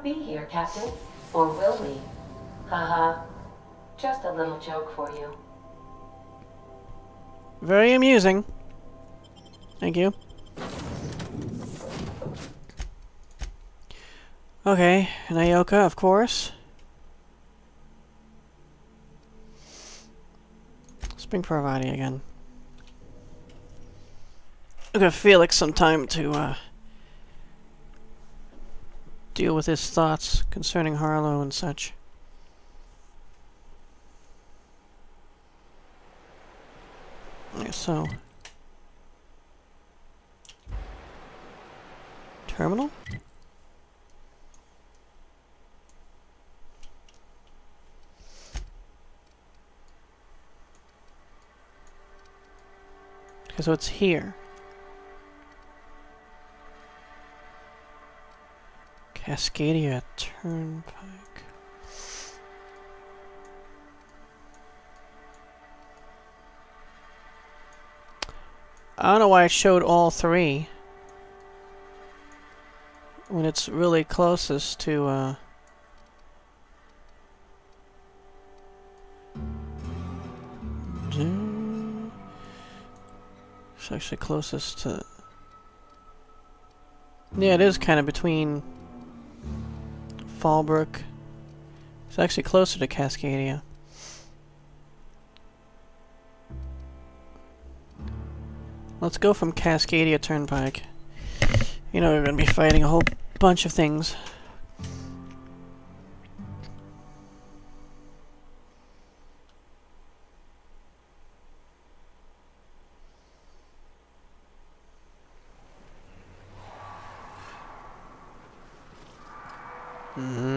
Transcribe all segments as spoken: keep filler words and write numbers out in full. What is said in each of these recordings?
won't be here, Captain. Or will we? Haha. Just a little joke for you. Very amusing. Thank you. Okay, Nyoka, of course. Let's bring Parvati again. I'll give Felix some time to uh, deal with his thoughts concerning Harlow and such. Okay, so... Terminal? Okay, so it's here. Cascadia Turnpike. I don't know why it showed all three when it's really closest to uh it's actually closest to, yeah, it is kind of between Fallbrook. It's actually closer to Cascadia. Let's go from Cascadia Turnpike. You know we're going to be fighting a whole bunch of things. Mm-hmm.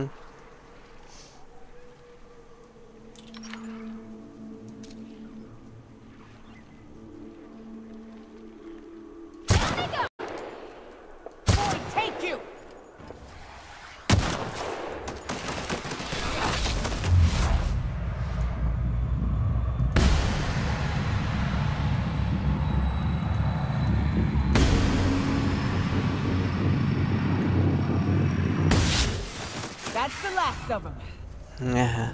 That's the last of them. Yeah.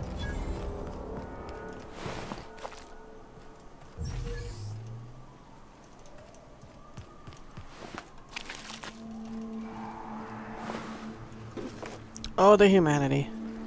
Oh, the humanity.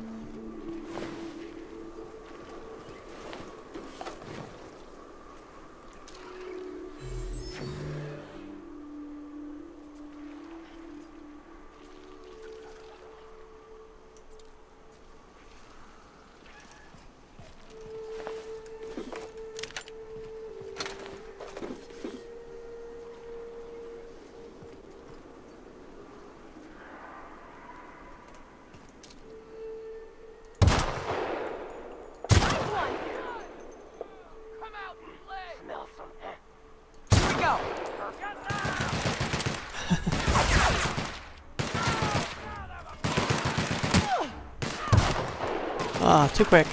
Ah, too quick.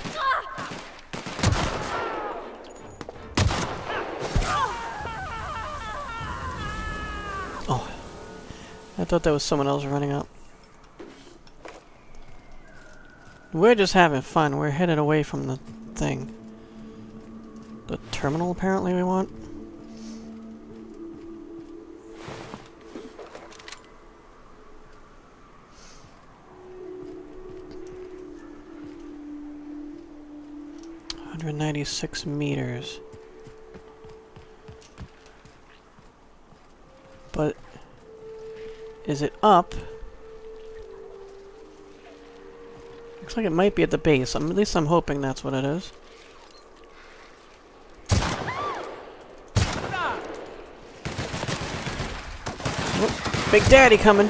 Oh, I thought that was someone else running up. We're just having fun. We're headed away from the thing. The terminal, apparently, we want. one hundred ninety-six meters. But is it up? Looks like it might be at the base. Um, at least I'm hoping that's what it is. Oh, Big Daddy coming.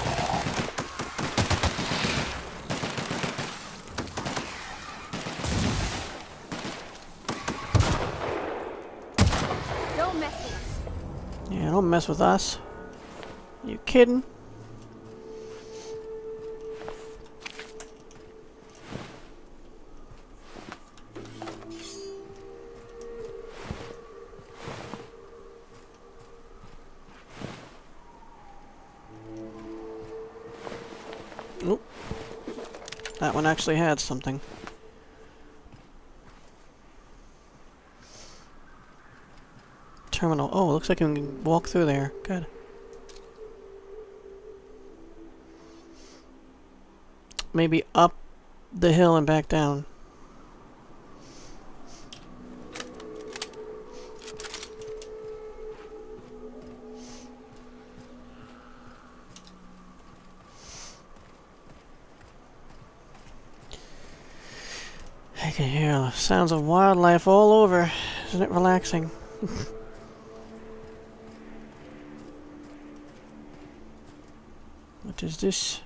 Yeah, don't mess with us. You kidding? Nope. That one actually had something. Terminal. Oh, looks like we can walk through there. Good. Maybe up the hill and back down. I can hear the sounds of wildlife all over. Isn't it relaxing? What is this?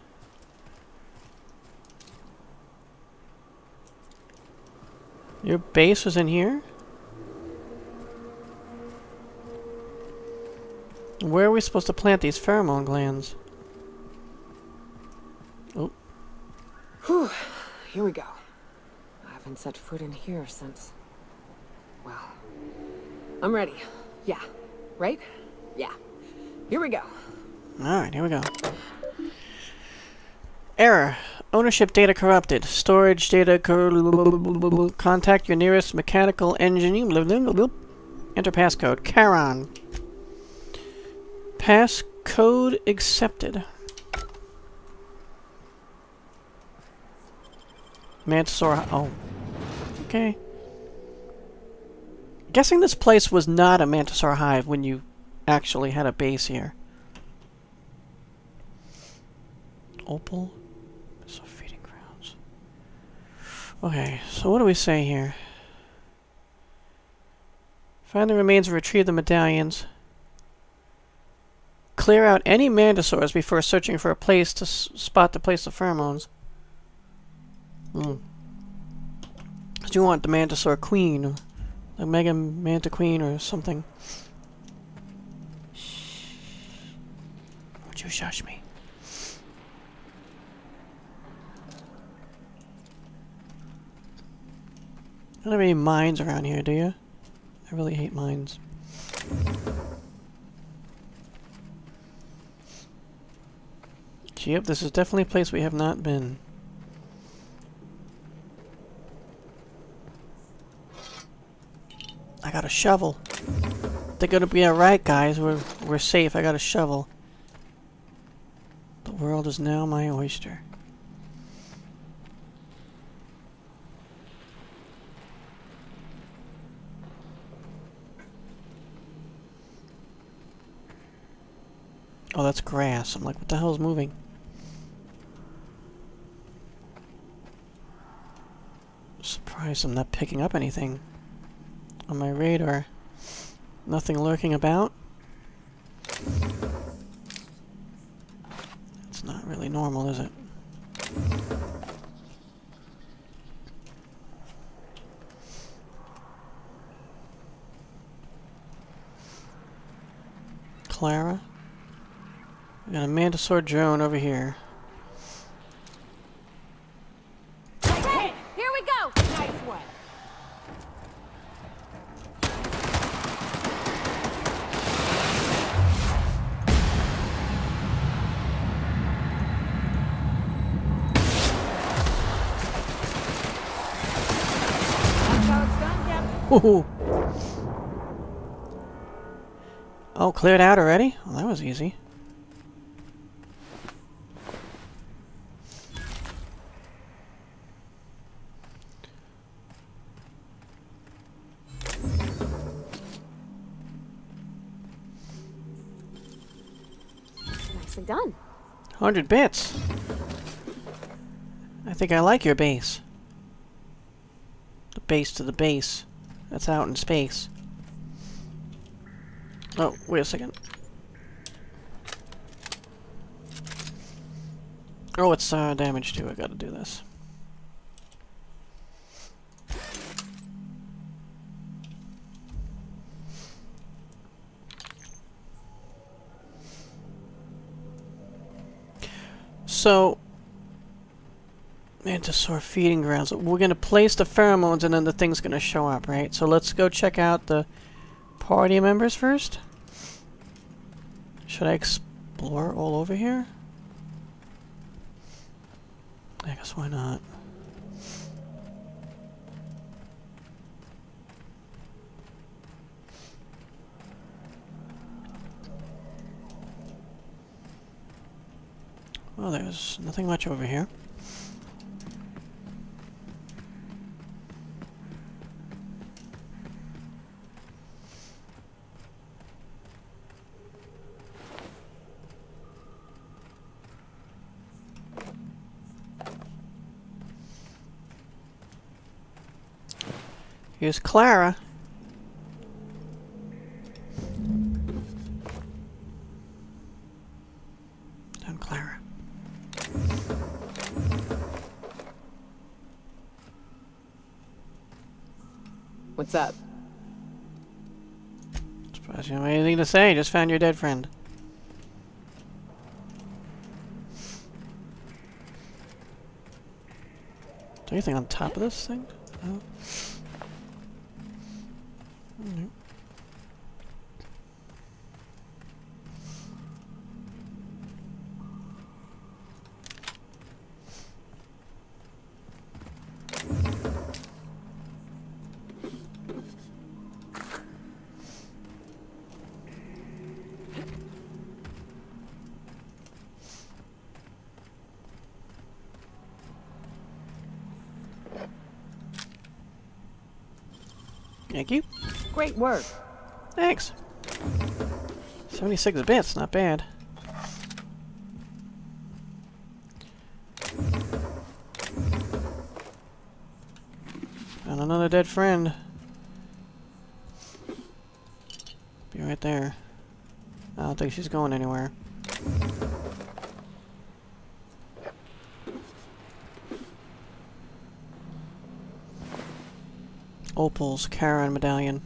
Your base was in here? Where are we supposed to plant these pheromone glands? Oh. Whew. Here we go. I haven't set foot in here since... Well... I'm ready. Yeah. Right? Yeah. Here we go. Alright, here we go. Error. Ownership data corrupted. Storage data cor contact your nearest mechanical engineer. Enter passcode. Charon. Passcode accepted. Mantisaur. Oh. Okay. Guessing this place was not a Mantisaur hive when you actually had a base here. Opal. So feeding grounds. Okay, so what do we say here? Find the remains and retrieve the medallions. Clear out any Mantisaurs before searching for a place to s spot the place of pheromones. Hmm. Do you want the Mantisaur Queen? The Mega Mantiqueen or something? Shh. Would you shush me? Don't have any mines around here, do you? I really hate mines. Yep, this is definitely a place we have not been. I got a shovel. They're gonna be alright, guys. We're we're safe. I got a shovel. The world is now my oyster. Oh, that's grass. I'm like, what the hell is moving? Surprised I'm not picking up anything on my radar. Nothing lurking about. It's not really normal, is it? Clara? We got a Mantisaur drone over here. Hey, here we go! Nice one! That's how it's done, Captain. Woohoo! Oh, cleared out already? Well, that was easy. Nicely done. Hundred bits. I think I like your base. The base to the base. That's out in space. Oh, wait a second. Oh, it's uh, damage too. I gotta do this. So, Mantisaur feeding grounds. We're gonna place the pheromones and then the thing's gonna show up, right? So let's go check out the party members first. Should I explore all over here? I guess why not? Well, there's nothing much over here. Here's Clara. And Clara. What's up? Suppose you don't have anything to say. Just found your dead friend. Is there anything on top of this thing? No. Mm-hmm. Thank you. Great work. Thanks. seventy-six bits, not bad. Found another dead friend. Be right there. I don't think she's going anywhere. Opal's Charon medallion.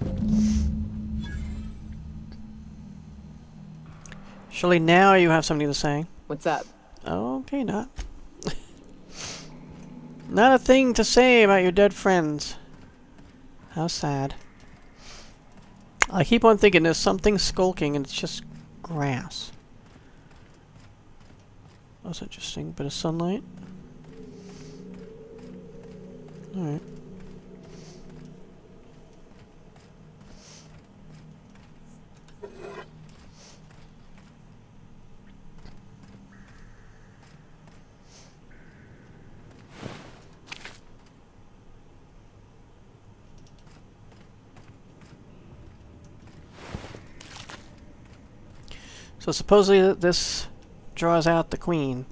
Surely now you have something to say. What's up? Okay, not. Not a thing to say about your dead friends. How sad. I keep on thinking there's something skulking and it's just grass. That's interesting. Bit of sunlight. Alright. So supposedly this draws out the queen.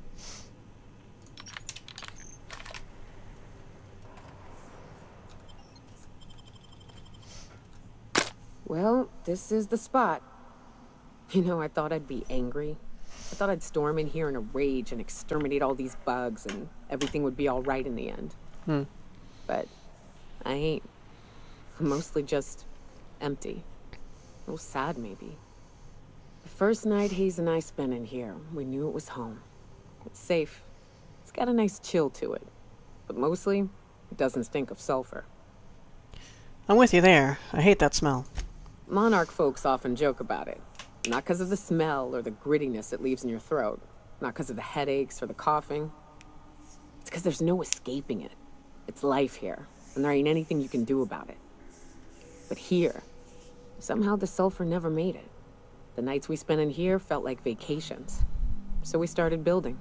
Well, this is the spot. You know, I thought I'd be angry. I thought I'd storm in here in a rage and exterminate all these bugs and everything would be all right in the end. Hmm. But I ain't. I'm mostly just empty. A little sad, maybe. The first night Hayes and I spent in here, we knew it was home. It's safe. It's got a nice chill to it. But mostly, it doesn't stink of sulfur. I'm with you there. I hate that smell. Monarch folks often joke about it. Not because of the smell or the grittiness it leaves in your throat. Not because of the headaches or the coughing. It's because there's no escaping it. It's life here, and there ain't anything you can do about it. But here, somehow the sulfur never made it. The nights we spent in here felt like vacations. So we started building.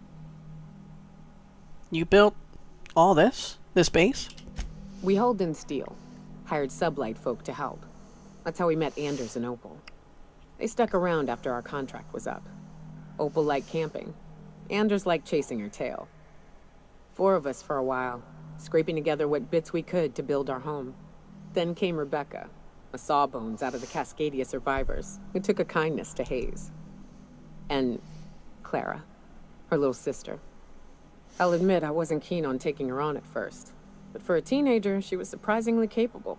You built all this? This base? We hauled in steel. Hired sublight folk to help. That's how we met Anders and Opal. They stuck around after our contract was up. Opal liked camping. Anders liked chasing her tail. Four of us for a while, scraping together what bits we could to build our home. Then came Rebecca, a sawbones out of the Cascadia survivors, who took a kindness to Hayes. And Clara, her little sister. I'll admit I wasn't keen on taking her on at first, but for a teenager, she was surprisingly capable.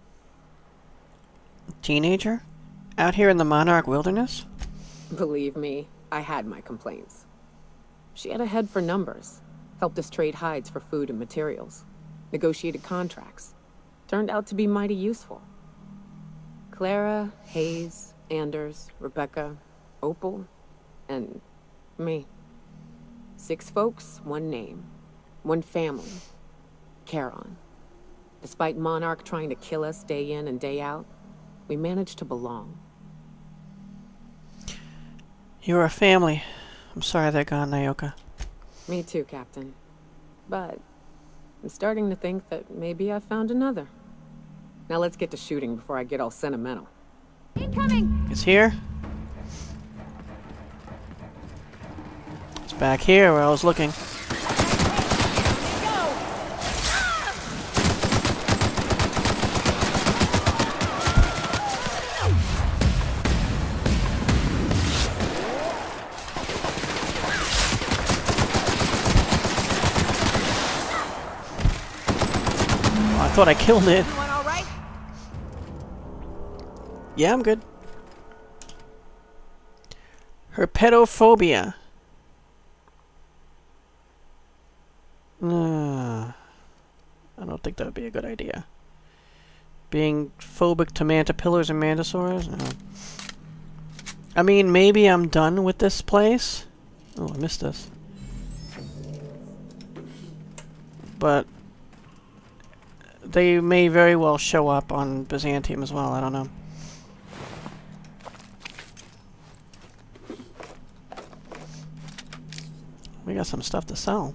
Teenager? Out here in the Monarch wilderness? Believe me, I had my complaints. She had a head for numbers, helped us trade hides for food and materials, negotiated contracts. Turned out to be mighty useful. Clara, Hayes, Anders, Rebecca, Opal, and me. Six folks, one name. One family. Charon. Despite Monarch trying to kill us day in and day out, we managed to belong. You're a family. I'm sorry they're gone, Nyoka. Me too, Captain. But I'm starting to think that maybe I found another. Now let's get to shooting before I get all sentimental. Incoming! It's here. It's back here where I was looking. I thought I killed it. Everyone all right? Yeah, I'm good. Herpetophobia. Uh, I don't think that would be a good idea. Being phobic to mantipillars and mantisaurs? No. I mean, maybe I'm done with this place. Oh, I missed this. But they may very well show up on Byzantium as well, I don't know. We got some stuff to sell.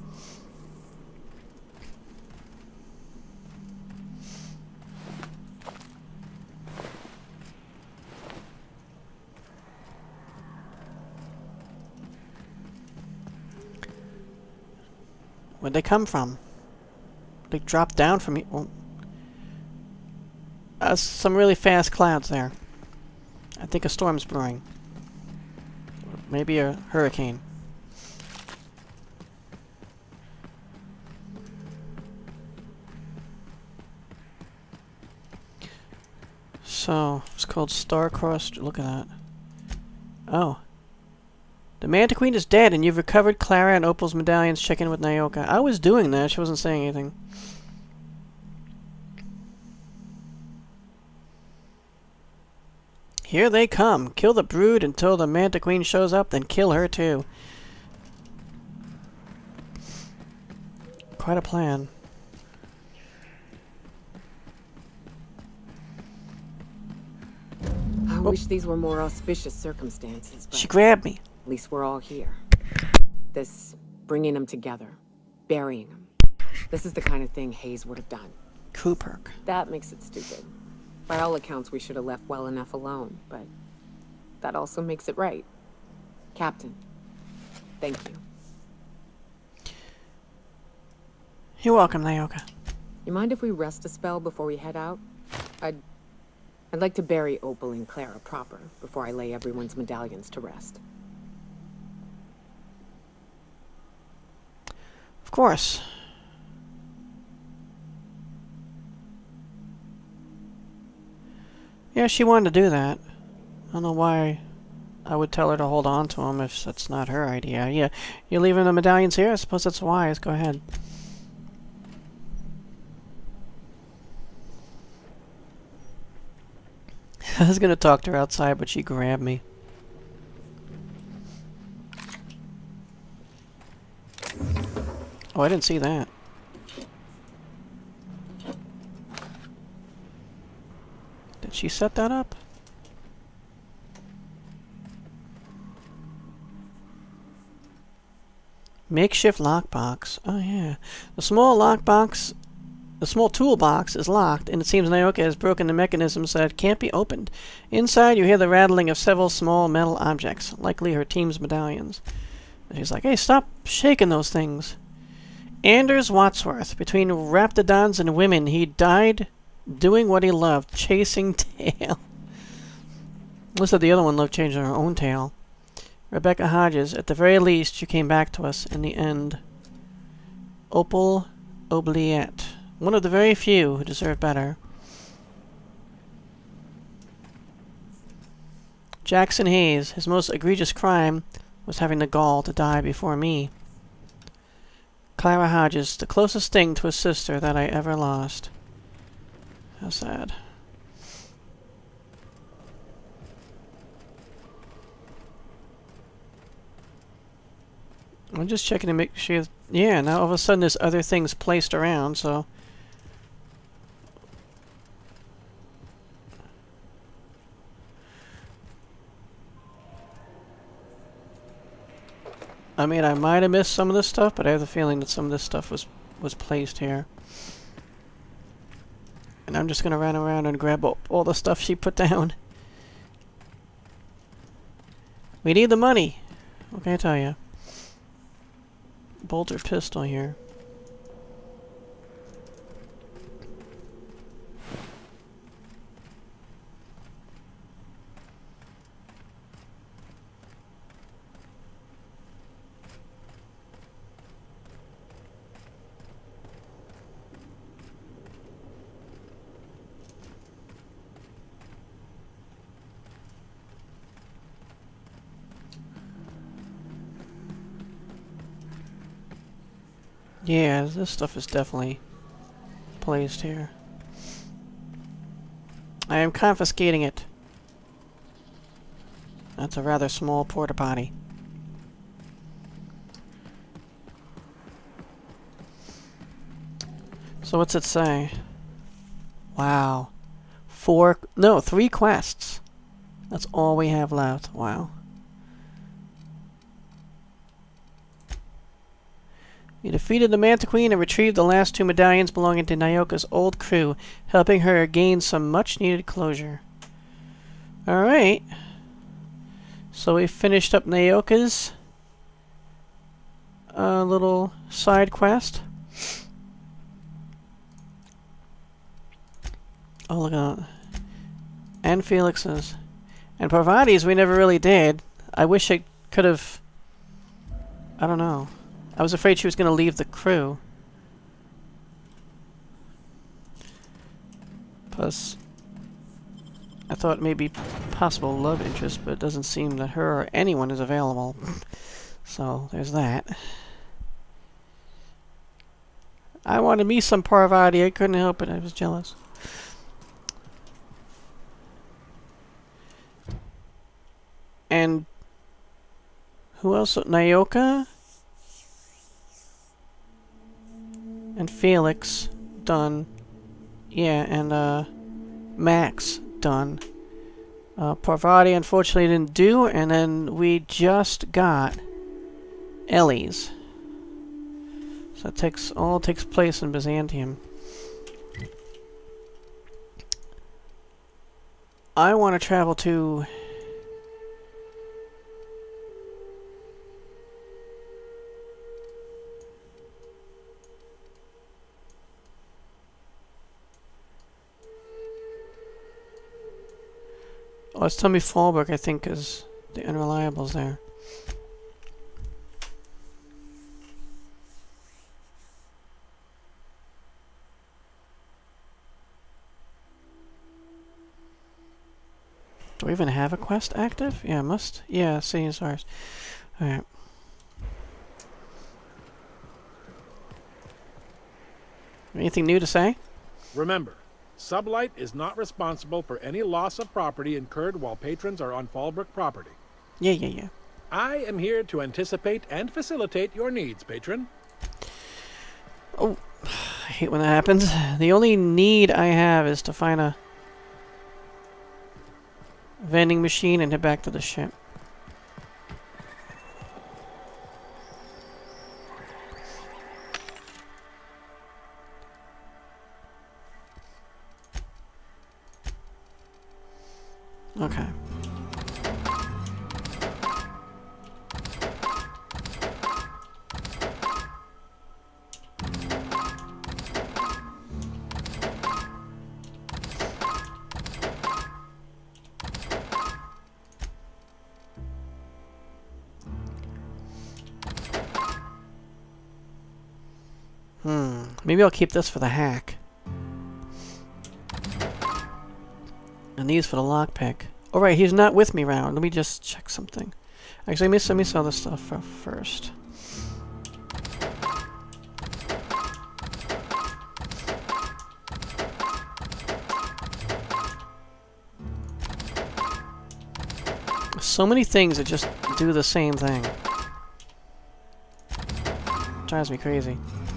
Where'd they come from? They dropped down from me. Oh. Uh, some really fast clouds there. I think a storm's brewing. Maybe a hurricane. So, it's called Star-Crossed. Look at that. Oh. The Mantiqueen is dead, and you've recovered Clara and Opal's medallions. Check in with Nyoka. I was doing that. She wasn't saying anything. Here they come. Kill the brood until the Mantiqueen shows up, then kill her too. Quite a plan. I wish these were more auspicious circumstances, but She grabbed me. at least we're all here. This bringing them together, burying them. This is the kind of thing Hayes would have done. Coup perk. That makes it stupid. By all accounts, we should have left well enough alone, but that also makes it right. Captain, thank you. You're welcome, Nyoka. You mind if we rest a spell before we head out? I'd... I'd like to bury Opal and Clara proper before I lay everyone's medallions to rest. Of course. Yeah, she wanted to do that. I don't know why I would tell her to hold on to them if that's not her idea. Yeah, you're leaving the medallions here? I suppose that's wise. Go ahead. I was gonna talk to her outside, but she grabbed me. Oh, I didn't see that. Did she set that up? Makeshift lockbox. Oh yeah. The small lockbox, the small toolbox is locked, and it seems Nyoka has broken the mechanism so that it can't be opened. Inside, you hear the rattling of several small metal objects, likely her team's medallions. And she's like, "Hey, stop shaking those things." Anders Wadsworth. Between raptidons and women, he died doing what he loved, chasing tail. Looks like the other one loved changing her own tail. Rebecca Hodges. At the very least, you came back to us in the end. Opal Oubliette. One of the very few who deserve better. Jackson Hayes. His most egregious crime was having the gall to die before me. Clara Hodges. The closest thing to a sister that I ever lost. How sad. I'm just checking to make sure. Yeah, now all of a sudden there's other things placed around, so. I mean, I might have missed some of this stuff, but I have the feeling that some of this stuff was, was placed here. And I'm just gonna run around and grab all, all the stuff she put down. We need the money! What can I tell you? Bolter pistol here. Yeah, this stuff is definitely placed here. I am confiscating it. That's a rather small porta potty. So what's it say? Wow. Four, no, three quests. That's all we have left. Wow. You defeated the Mantiqueen and retrieved the last two medallions belonging to Nyoka's old crew, helping her gain some much-needed closure. Alright. So we finished up Nyoka's uh, little side quest. Oh, look at that. And Felix's. And Parvati's we never really did. I wish it could have... I don't know. I was afraid she was going to leave the crew. Plus, I thought maybe possible love interest, but it doesn't seem that her or anyone is available. So, there's that. I wanted me some Parvati. I couldn't help it. I was jealous. And who else? Nyoka? And Felix, done. Yeah, and uh, Max, done. Uh, Parvati, unfortunately, didn't do, and then we just got Ellie's. So it takes all takes place in Byzantium. I want to travel to. Oh, it's Tommy Fallberg, I think, is the Unreliables there. Do we even have a quest active? Yeah, must. Yeah, C S Rs. Alright. Anything new to say? Remember, Sublight is not responsible for any loss of property incurred while patrons are on Fallbrook property. Yeah, yeah, yeah. I am here to anticipate and facilitate your needs, patron. Oh, I hate when that happens. The only need I have is to find a vending machine and head back to the ship. Okay. Hmm. Maybe I'll keep this for the hack. And these for the lockpick. Alright, he's not with me round. Let me just check something. Actually, let me, let me sell this stuff for first. So many things that just do the same thing. drives me crazy.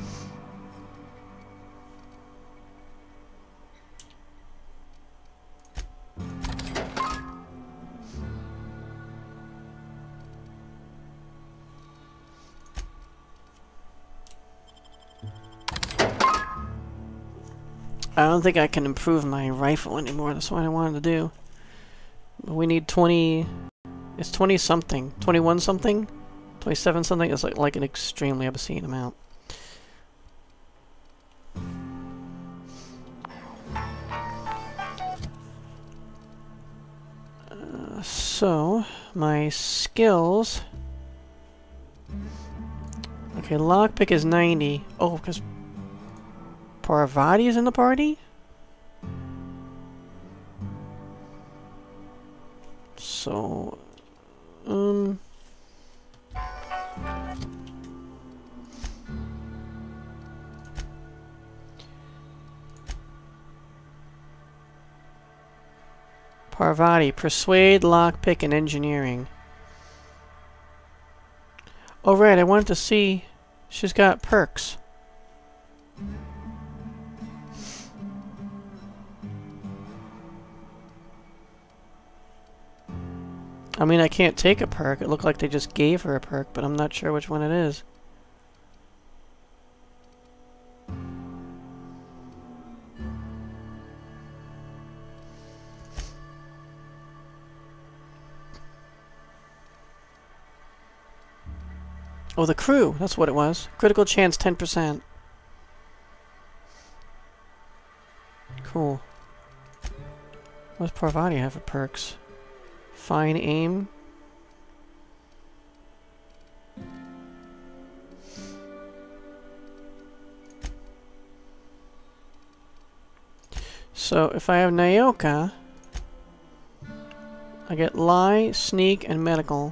I don't think I can improve my rifle anymore. That's what I wanted to do. We need twenty... It's twenty something. twenty-one something? twenty-seven something? It's like, like an extremely obscene amount. Uh, so, my skills... Okay, lockpick is ninety. Oh, because... Parvati is in the party? So... Um... Parvati, persuade, lockpick, and engineering. Oh right, I wanted to see... She's got perks. I mean, I can't take a perk. It looked like they just gave her a perk, but I'm not sure which one it is. Oh, the crew. That's what it was. Critical chance ten percent. Cool. What does Parvati have for perks? Fine aim. So if I have Nyoka, I get lie, sneak, and medical.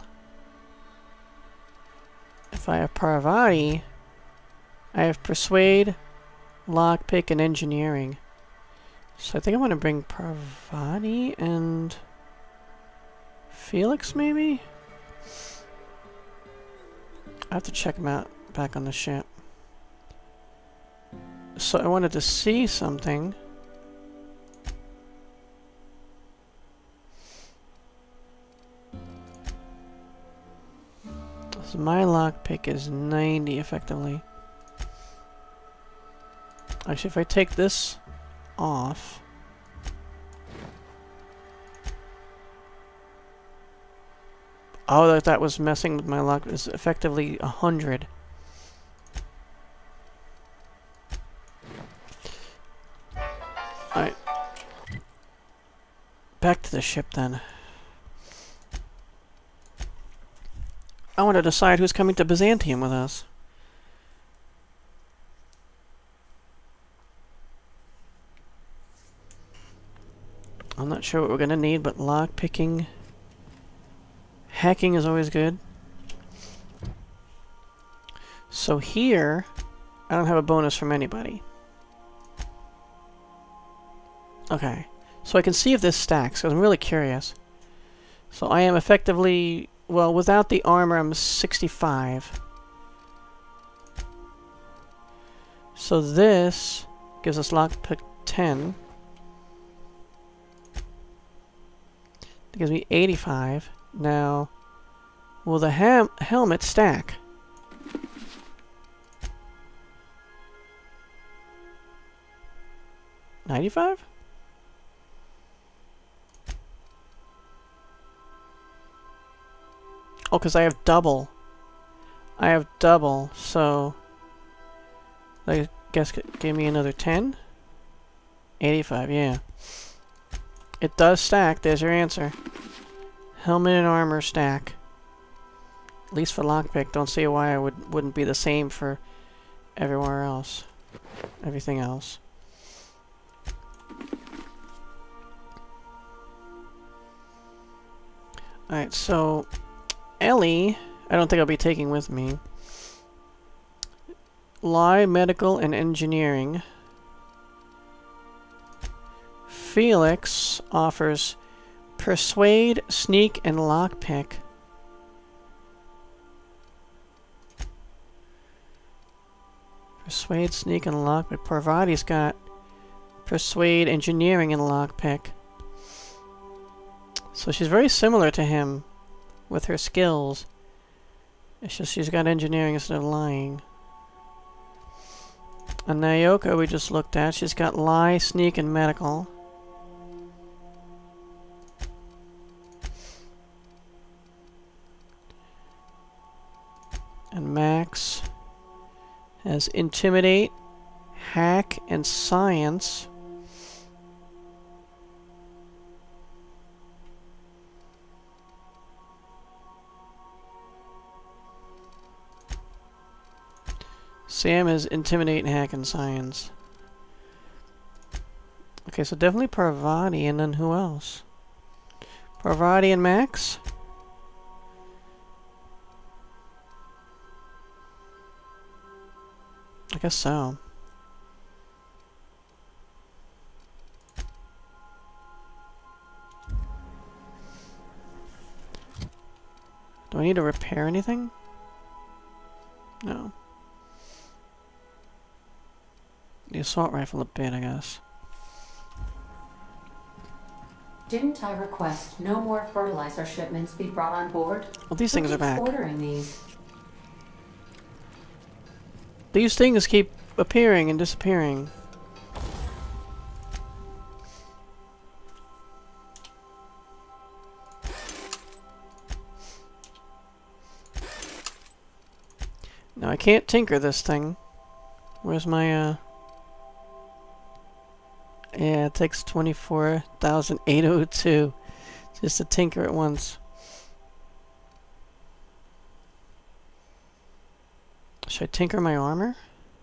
If I have Parvati, I have persuade, lockpick, and engineering. So I think I want to bring Parvati and Felix, maybe? I have to check him out back on the ship. So I wanted to see something. So my lockpick is ninety effectively. Actually, if I take this off... Oh, that, that was messing with my lock. It's effectively a hundred. Alright. Back to the ship then. I want to decide who's coming to Byzantium with us. I'm not sure what we're gonna need, but lock picking... Hacking is always good. So here, I don't have a bonus from anybody. Okay. So I can see if this stacks, because I'm really curious. So I am effectively... Well, without the armor, I'm sixty-five. So this gives us lockpick ten. That gives me eighty-five. Now, will the ham helmet stack? ninety-five? Oh, because I have double. I have double, so... I guess give me another ten? eighty-five, yeah. It does stack, there's your answer. Helmet and armor stack. At least for lockpick. Don't see why I would, wouldn't be the same for everywhere else. Everything else. Alright, so... Ellie, I don't think I'll be taking with me. Lie, medical, and engineering. Felix offers persuade, sneak, and lockpick. Persuade, sneak, and lock. But Parvati's got persuade, engineering, and lockpick. So she's very similar to him with her skills. It's just she's got engineering instead of lying. And Nyoka we just looked at. She's got lie, sneak, and medical. And Max has intimidate, hack, and science. Sam has intimidate, hack, and science. Okay, so definitely Parvati, and then who else? Parvati and Max? I guess so. Do I need to repair anything? No. The assault rifle a bit, I guess. Didn't I request no more fertilizer shipments be brought on board? Well, these Who things are keeps back. ordering these? These things keep appearing and disappearing. Now I can't tinker this thing. Where's my, uh... yeah, it takes twenty-four thousand eight hundred two just to tinker it once. Should I tinker my armor?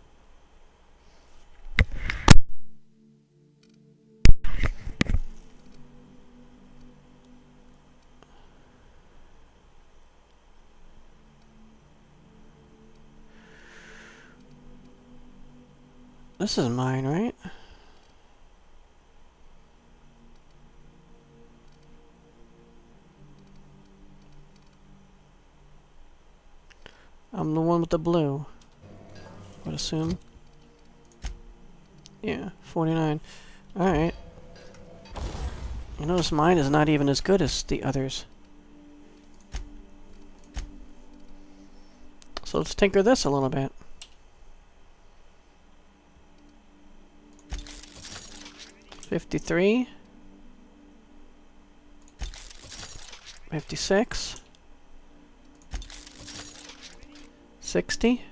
This is mine, right? I'm the one with the blue. I would assume. Yeah, forty-nine. Alright. You notice mine is not even as good as the others. So let's tinker this a little bit. fifty-three. fifty-six. sixty.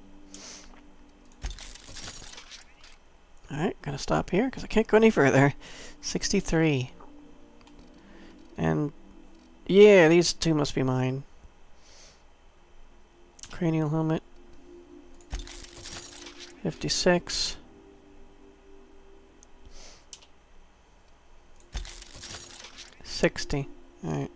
Alright, gonna stop here because I can't go any further. sixty-three. And yeah, these two must be mine. Cranial helmet. fifty-six. sixty. Alright.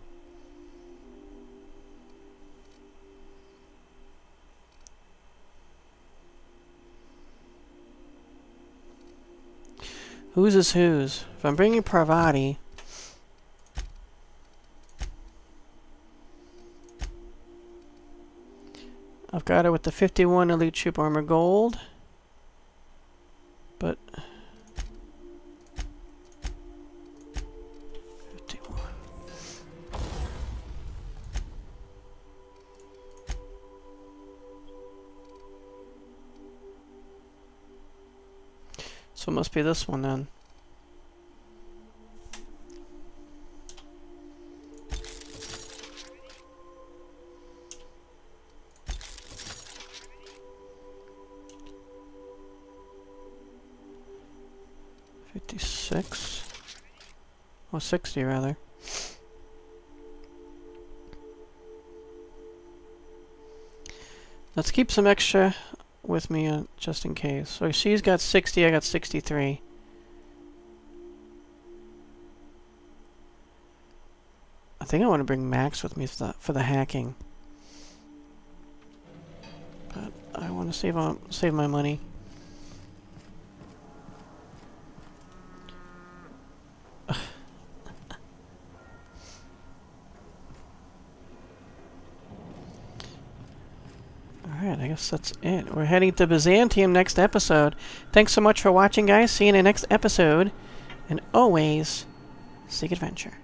Whose is whose? If I'm bringing Parvati... I've got her with the fifty-one Elite Troop Armor Gold. But... fifty-one... So it must be this one then. fifty-six. Well, sixty rather. Let's keep some extra with me uh, just in case. So she's got sixty, I got sixty-three. I think I want to bring Max with me for the, for the hacking. But I want to save on save my money. Alright, I I guess that's it. We're heading to Byzantium next episode. Thanks so much for watching, guys. See you in the next episode. And always, seek adventure.